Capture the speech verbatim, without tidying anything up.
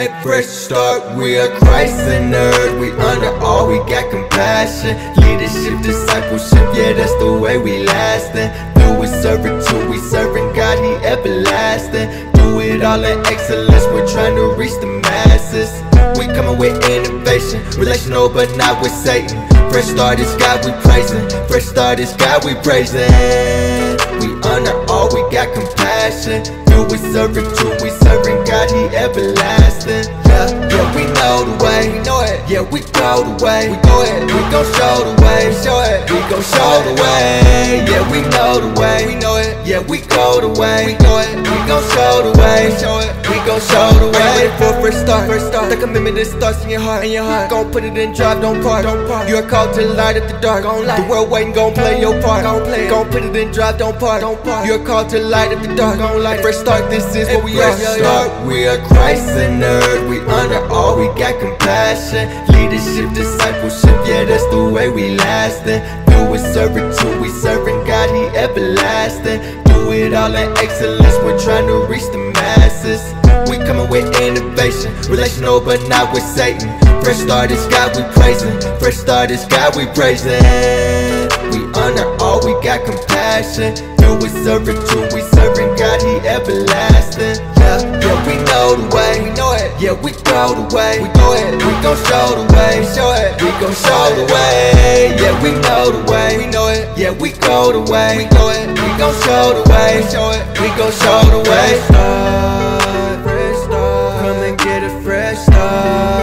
A fresh start, we are Christ-centered. We under all, we got compassion. Leadership, discipleship, yeah, that's the way we lasting. Through with servitude, we serving God, He everlasting. Do it all in excellence, we're trying to reach the masses. We coming with innovation, relational but not with Satan. Fresh start is God, we praising. Fresh start is God, we praising. We honor all, we got compassion. Through with servitude, we serving God, He everlasting. Yeah, yeah, we know the way. We know it. Yeah, we go the way. We go it. We gon' show the way. Show it. We gon' show the way. Yeah, we know the way. We know it. Yeah, we go the way. We go it. We gon' show the way. Show it. We gon' show the way. Ready for a fresh start. Fresh start. The commitment that starts in your heart. In your heart. Gon' put it in drive. Don't park. Don't park. You are called to light at the dark. Gon' light. The world waiting. Gon' play your part. Gon' play. Gon' put it in drive. Don't park. Don't park. You are called to light at the dark. Gon' light. Fresh start. This is what we are. Start. We are Christ-centered. We honor all, we got compassion. Leadership, discipleship, yeah, that's the way we lasting. Through with servitude, we serving God, He everlasting. Do it all in excellence, we're trying to reach the masses. We coming with innovation, relational but not with Satan. Fresh start is God, we praising. Fresh start is God, we praising. We honor all, we got compassion. Through with servitude, we serving God, He everlasting. Yeah, yeah, we know the way. We know it. Yeah, we go the way. We go it. We gon' show the way. Show it. We gon' show the way. Yeah, we know the way. We know it. Yeah, we go the way. We go it. We gon' show the way. Show it. We gon' show the way. Fresh start, fresh start. Come and get a fresh start.